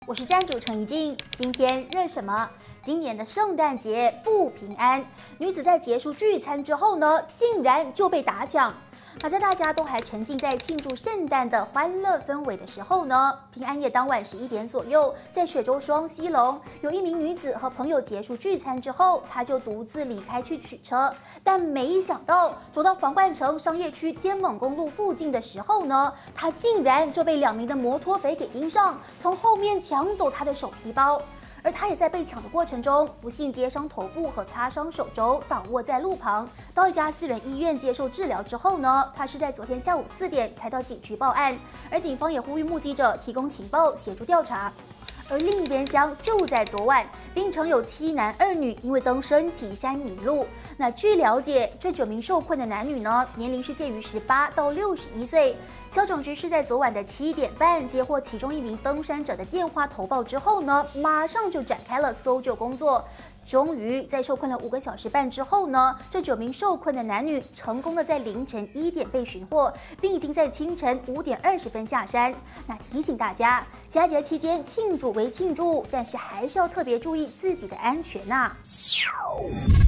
我是站主陈怡静，今天热什么？今年的圣诞节不平安，女子在结束聚餐之后呢，竟然就被打抢。在大家都还沉浸在庆祝圣诞的欢乐氛围的时候呢，平安夜当晚11点左右，在雪州双溪龙，有一名女子和朋友结束聚餐之后，她就独自离开去取车，但没想到走到皇冠城商业区天猛公路附近的时候呢，她竟然就被2名的摩托匪给盯上，从后面抢走她的手提包。而他也在被抢的过程中，不幸跌伤头部和擦伤手肘，倒卧在路旁。到一家私人医院接受治疗之后呢，他是在昨天下午4点才到警局报案。而警方也呼吁目击者提供情报，协助调查。而另一边厢，就在昨晚，槟城有7男2女因为登升旗山迷路。那据了解，这9名受困的男女呢，年龄是介于18到61岁。消总局是在昨晚的7点半接获其中1名登山者的电话投报之后呢，马上就展开了搜救工作。终于在受困了5个小时半之后呢，这9名受困的男女成功的在凌晨1点被寻获，并已经在清晨5点20分下山。那提醒大家，佳节期间庆祝归庆祝，但是还是要特别注意自己的安全呐。